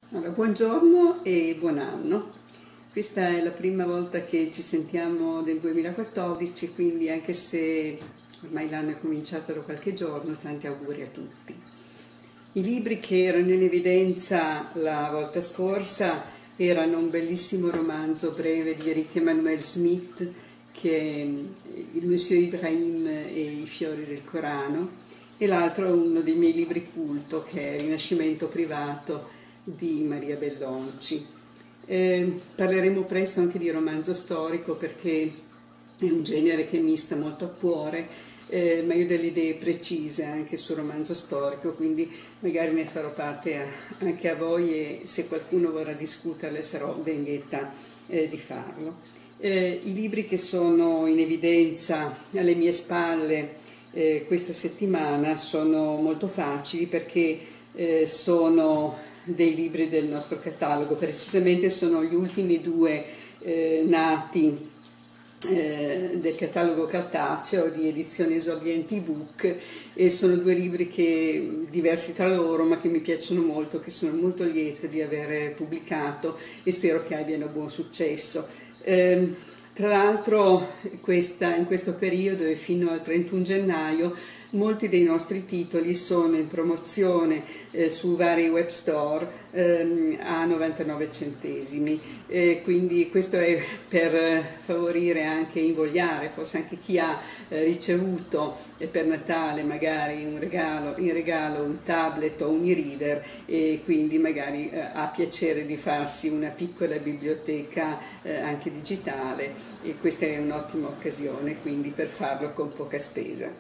Allora, buongiorno e buon anno. Questa è la prima volta che ci sentiamo del 2014, quindi anche se ormai l'anno è cominciato da qualche giorno, tanti auguri a tutti. I libri che erano in evidenza la volta scorsa erano un bellissimo romanzo breve di Eric Emmanuel Smith, che è Il Monsieur Ibrahim e i fiori del Corano, e l'altro uno dei miei libri culto, che è Rinascimento privato di Maria Bellonci. Parleremo presto anche di romanzo storico, perché è un genere che mi sta molto a cuore, ma io ho delle idee precise anche sul romanzo storico, quindi magari ne farò parte anche a voi, e se qualcuno vorrà discuterle sarò ben lieta di farlo. I libri che sono in evidenza alle mie spalle questa settimana sono molto facili, perché sono dei libri del nostro catalogo, precisamente sono gli ultimi due nati del catalogo cartaceo di Edizioni Esordienti Book, e sono due libri che diversi tra loro, ma che mi piacciono molto, che sono molto lieta di aver pubblicato e spero che abbiano buon successo. Tra l'altro in questo periodo e fino al 31 gennaio molti dei nostri titoli sono in promozione su vari web store a 99 centesimi, quindi questo è per favorire, anche invogliare forse anche chi ha ricevuto per Natale magari in regalo un tablet o un e-reader, e quindi magari ha piacere di farsi una piccola biblioteca anche digitale, e questa è un'ottima occasione quindi per farlo con poca spesa.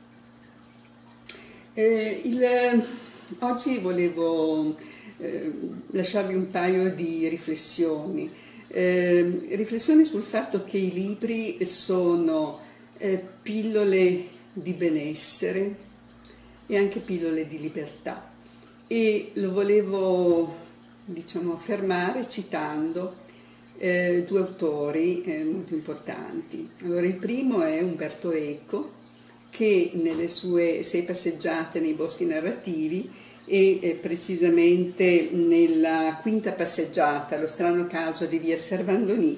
Oggi volevo lasciarvi un paio di riflessioni, riflessioni sul fatto che i libri sono pillole di benessere e anche pillole di libertà, e lo volevo, diciamo, affermare citando due autori molto importanti. Allora, il primo è Umberto Eco, che nelle sue 6 passeggiate nei boschi narrativi, e precisamente nella quinta passeggiata, Lo strano caso di via Servandoni,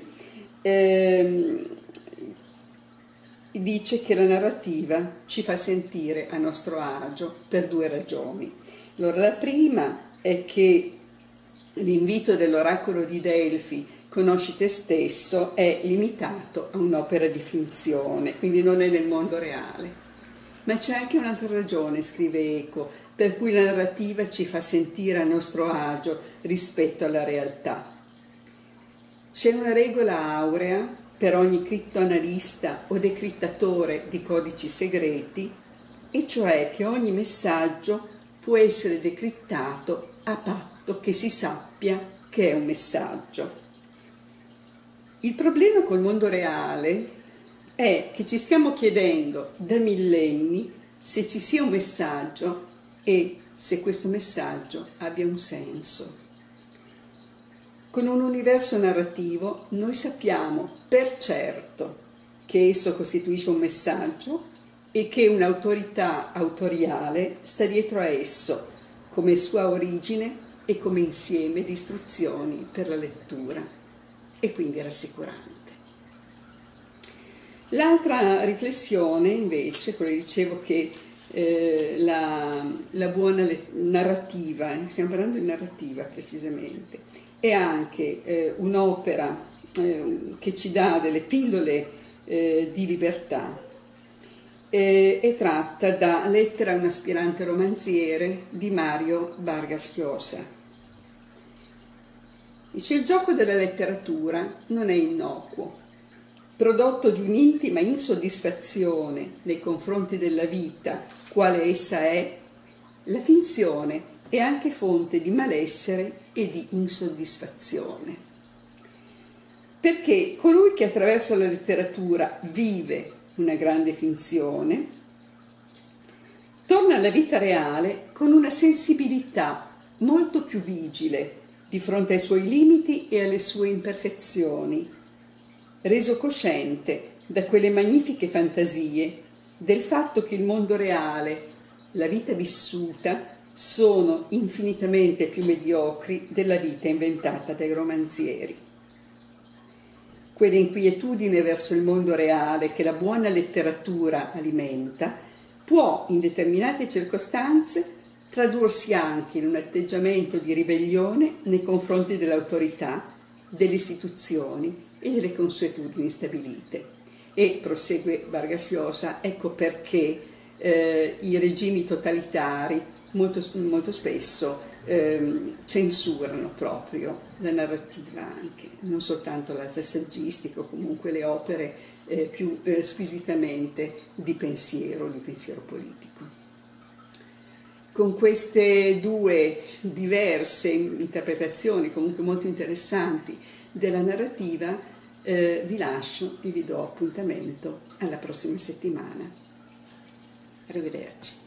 dice che la narrativa ci fa sentire a nostro agio per due ragioni. Allora, la prima è che l'invito dell'oracolo di Delfi, conosci te stesso, è limitato a un'opera di finzione, quindi non è nel mondo reale. Ma c'è anche un'altra ragione, scrive Eco, per cui la narrativa ci fa sentire a nostro agio rispetto alla realtà. C'è una regola aurea per ogni criptoanalista o decrittatore di codici segreti, e cioè che ogni messaggio può essere decrittato a patto che si sappia che è un messaggio. Il problema col mondo reale è che ci stiamo chiedendo da millenni se ci sia un messaggio e se questo messaggio abbia un senso. Con un universo narrativo noi sappiamo per certo che esso costituisce un messaggio e che un'autorità autoriale sta dietro a esso come sua origine e come insieme di istruzioni per la lettura, e quindi è rassicurante. L'altra riflessione invece, quello che dicevo, che la buona narrativa, stiamo parlando di narrativa precisamente, è anche un'opera che ci dà delle pillole di libertà, è tratta da Lettera a un aspirante romanziere di Mario Vargas Llosa. Dice: il gioco della letteratura non è innocuo. Prodotto di un'intima insoddisfazione nei confronti della vita, quale essa è, la finzione è anche fonte di malessere e di insoddisfazione. Perché colui che attraverso la letteratura vive una grande finzione, torna alla vita reale con una sensibilità molto più vigile di fronte ai suoi limiti e alle sue imperfezioni, reso cosciente da quelle magnifiche fantasie del fatto che il mondo reale, la vita vissuta, sono infinitamente più mediocri della vita inventata dai romanzieri. Quell'inquietudine verso il mondo reale che la buona letteratura alimenta può, in determinate circostanze, tradursi anche in un atteggiamento di ribellione nei confronti dell'autorità, delle istituzioni e delle consuetudini stabilite. E, prosegue Vargas Llosa, ecco perché i regimi totalitari molto spesso censurano proprio la narrativa, anche non soltanto la saggistica o comunque le opere più squisitamente di pensiero politico. Con queste due diverse interpretazioni, comunque molto interessanti, della narrativa, vi lascio e vi do appuntamento alla prossima settimana. Arrivederci.